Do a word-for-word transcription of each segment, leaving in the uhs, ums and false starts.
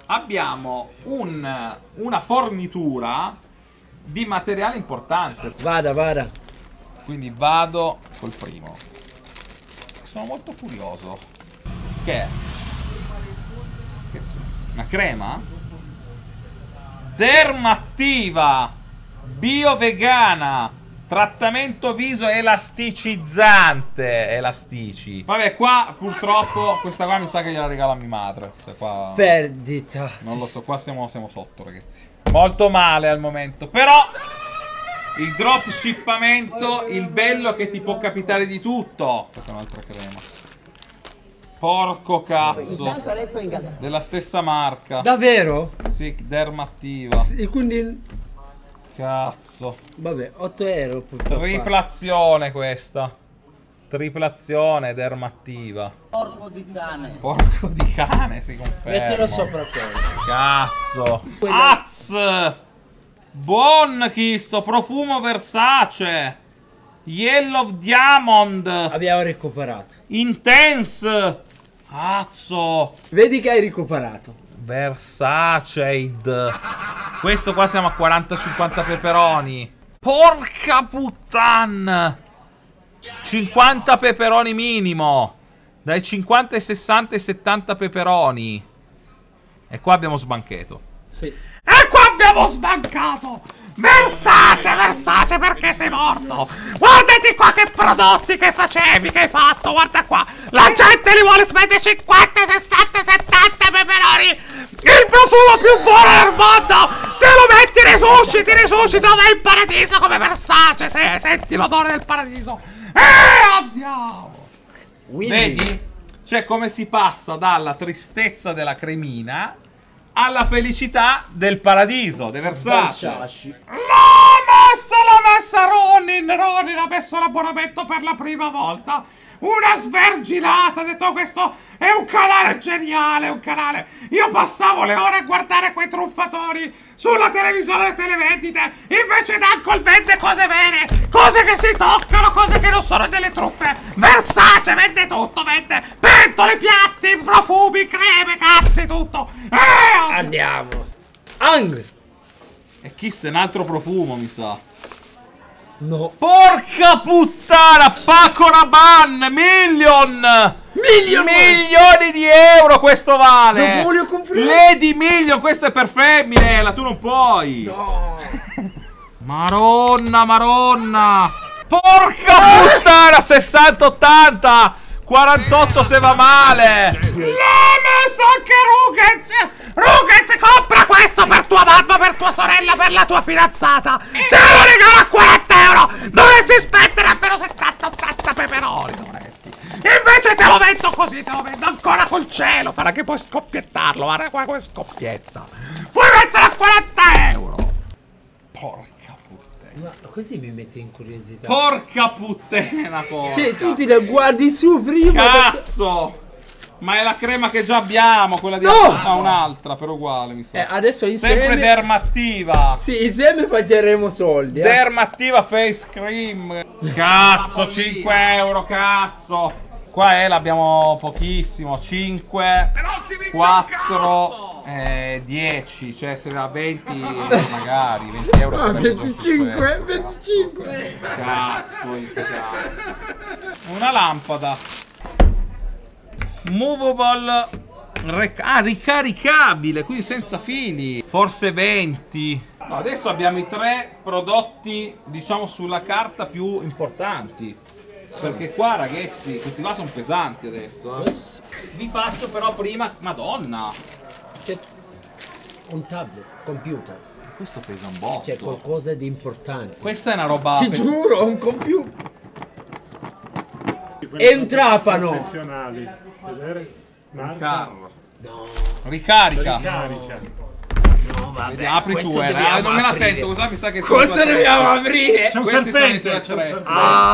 abbiamo un, una fornitura di materiale importante. Vada, vada. Quindi vado col primo. Sono molto curioso. Che è? Che una crema? Dermattiva bio vegana. Trattamento viso elasticizzante. Elastici. Vabbè, qua purtroppo questa qua mi sa che gliela regala mia madre. Cioè, qua perdita. non lo so, qua siamo, siamo sotto, ragazzi. Molto male al momento. Però il dropshippamento, il bello è che ti può capitare di tutto. Questa è un'altra crema. Porco cazzo. Della stessa marca. Davvero? Sì, dermattiva. Sì, quindi... Cazzo. Vabbè, otto euro. Triplazione questa. Triplazione dermattiva. Porco di cane. Porco di cane, si conferma. Mettilo sopra quello. Cazzo. Quella... Az. Buon chisto. Profumo Versace. Yellow Diamond. Abbiamo recuperato. Intense. Cazzo. Vedi che hai recuperato. Versace. Questo qua siamo a quaranta cinquanta peperoni. Porca puttana. cinquanta peperoni minimo. Dai cinquanta ai sessanta ai settanta peperoni. E qua abbiamo sbancato. Sì. E qua abbiamo sbancato. Versace, Versace, perché sei morto? Guardati qua che prodotti che facevi, che hai fatto. Guarda qua. La gente li vuole spendere cinquanta, sessanta, settanta peperoni. Il profumo più buono del mondo. Se lo metti nei sushi, ti risuscita dove è il paradiso come Versace. Se, senti l'odore del paradiso. E andiamo. Vedi? Cioè come si passa dalla tristezza della cremina alla felicità del paradiso, di Versace. Versace. L'ha messa, l'ha messa Ronin. Ronin ha messo l'abbonamento per la prima volta. Una sverginata, ha detto questo è un canale geniale, un canale. Io passavo le ore a guardare quei truffatori sulla televisione e televendite. Invece Dankol vende cose vere, cose che si toccano, cose che non sono delle truffe. Versace vende tutto, vende pentole, piatti, profumi, creme, cazzi, tutto. Eh, andiamo. Ang. E chissà, un altro profumo mi sa. No. Porca puttana, Paco Rabanne, million! Million! Milioni di euro questo vale! Non voglio comprare! Lady Million, questo è per femmine, la tu non puoi! No! Maronna, maronna! Porca puttana, sessanta ottanta! quarantotto se va male! L'ha messo anche Rughez! Rughez, compra questo per tua mamma, per tua sorella, per la tua fidanzata! Te lo regalo a quaranta euro! Dovresti spendere almeno settanta ottanta peperoni, dovresti! Invece te lo vendo così, te lo vendo ancora col cielo, farà che puoi scoppiettarlo, guarda qua come scoppietta! Puoi mettere a quaranta euro! Porca. Ma così mi metti in curiosità. Porca puttana, porca. Cioè, tu ti la guardi su prima. Cazzo! Ma è la crema che già abbiamo, quella di no! Ah, un'altra, però uguale, mi sa. Eh, adesso insieme... Sempre dermattiva. Sì, insieme facceremo soldi. Eh. Dermattiva face cream. Cazzo, cinque euro, cazzo. Qua è, l'abbiamo pochissimo. cinque, quattro, eh, dieci. Cioè, se da venti, magari. venti euro. Ah, venticinque, venticinque. Cazzo, cazzo. Una lampada. Movable. Ah, ricaricabile, quindi senza fili. Forse venti. No, adesso abbiamo i tre prodotti, diciamo, sulla carta più importanti. Perché qua, ragazzi, questi qua sono pesanti adesso. Eh. Vi faccio però prima... Madonna! C'è un tablet, computer. Questo pesa un botto. C'è qualcosa di importante. Questa è una roba... Ti giuro, un computer. È un trapano. Professionali. Vedere? Ricarica. No. Ricarica. Ricarica. No, vabbè. Vedi, apri tu, eh. Ah, non me la sento, cosa mi sa che... Cosa dobbiamo aprire? C'è un Questi sono i serpente. tuoi C'è un attrezzi. serpente.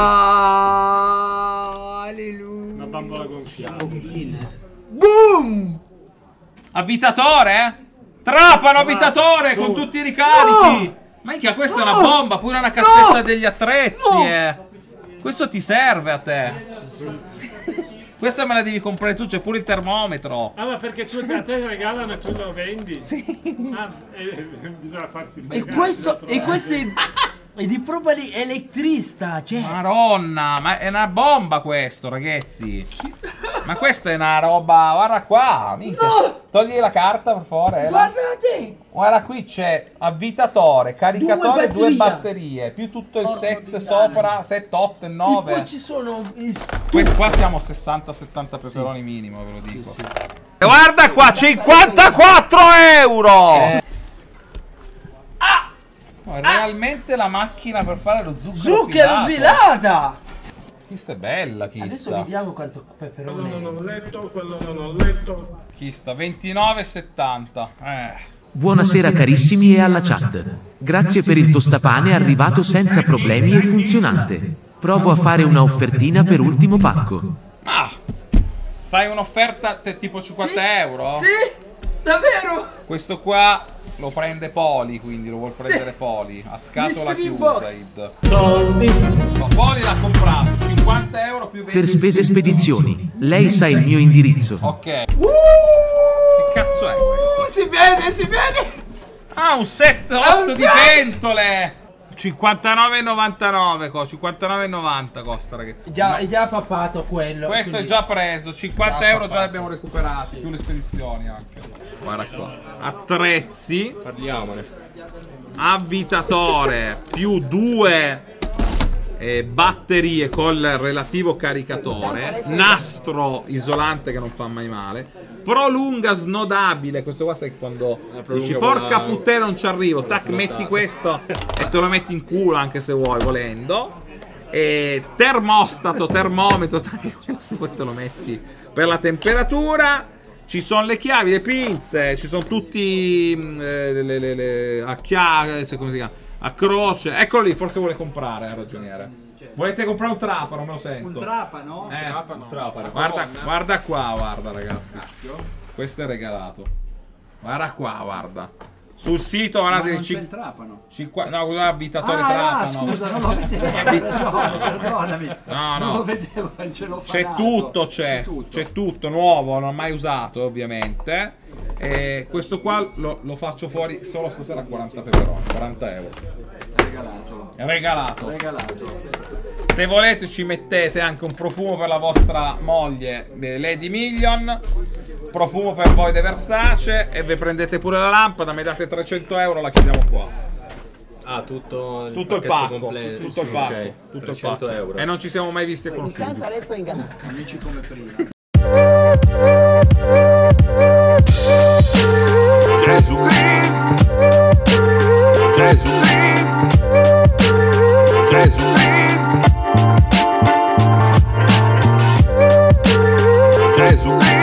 Ah, alleluia. Una bambola gonfiata. Boom! Avvitatore? Trapano avvitatore con tutti i ricarichi. No! Minchia, questa No! è una bomba, pure una cassetta No! degli attrezzi, No! eh. Questo ti serve a te. Questa me la devi comprare tu, c'è pure il termometro. Ah, ma perché tu, a te regalano e tu lo vendi? Sì. Ah, e, bisogna farsi E fregare, questo, non e so. questo è, è di proprio di elettrista, cioè. Madonna, ma è una bomba questo, ragazzi. Ma questa è una roba, guarda qua, minchia. No! Togli la carta, per favore. Ela. Guardate! Guarda, qui c'è avvitatore, caricatore, Due due batterie. batterie, più tutto il Porco set di sopra, set otto e E nove. poi ci sono i Questo qua siamo a sessanta settanta peperoni minimo, ve lo Sì, dico. sì. E guarda qua, cinquantaquattro euro! Eh. No, è realmente la macchina per fare lo zucchero Zucchero filato. sfilata! Chista è bella, Adesso chista. vediamo quanto Quello peperone. non ho letto, quello non ho letto. Chista, ventinove e settanta. Eh. Buonasera carissimi e alla chat. Grazie per il tostapane arrivato senza problemi e funzionante. Provo a fare una offertina per ultimo pacco. Ah! Fai un'offerta te- tipo cinquanta Sì? euro? Sì! Davvero! Questo qua lo prende Poli, quindi lo vuol prendere Poli. A scatola Mystery chiusa. box. Id. Soldi. No, Poli l'ha comprato. cinquanta euro più venti Per spese spedizioni, lei sa il mio indirizzo. Ok. Uh, Che cazzo è questo? si vede, si vede! Ah, un set un otto di set! pentole! cinquantanove e novantanove costa, cinquantanove e novanta costa, ragazzi. Già, No, è già pappato quello. questo è quindi- già preso, cinquanta Già euro già pappato. li abbiamo recuperati, più le spedizioni anche. Guarda qua. Attrezzi, Parliamone. avvitatore, più due eh, batterie col relativo caricatore, nastro isolante che non fa mai male, prolunga snodabile, questo qua sai quando dici porca puttana non ci arrivo, tac metti questo e te lo metti in culo anche se vuoi volendo, e termostato, termometro, anche quello se vuoi te lo metti per la temperatura. Ci sono le chiavi, le pinze, ci sono tutti mh, eh, le, le, le, a chiave, come si chiama? A croce. Eccolo lì, forse vuole comprare, ha ragioniere. Volete comprare un trapano, me lo sento. Un trapano? Eh, un trapano. Guarda, guarda qua, guarda ragazzi. Questo è regalato. Guarda qua, guarda. Sul sito, guardate, non ci- c'è il trapano. cinqua- no, quello è abitatore Ah, trapano. ah, scusa, non lo vedevo, hai ragione, perdonami. No, no. Non lo vedevo, il C'è celofanato. tutto, c'è, tutto. c'è tutto, nuovo, non ho mai usato ovviamente. E questo qua lo, lo faccio fuori solo stasera a quaranta peperoni, quaranta euro. Regalato. Regalato. Regalato. Se volete ci mettete anche un profumo per la vostra moglie, eh, Lady Million, profumo per voi De Versace, e vi prendete pure la lampada, mi date trecento euro, la chiudiamo qua. Ah, tutto il Tutto il pacchetto pacco, completo. tutto il Sì, pacco, ok. tutto il trecento pacco. euro. E non ci siamo mai visti e conosciuti. Amici come prima. Gesù Gesù Gesù Gesù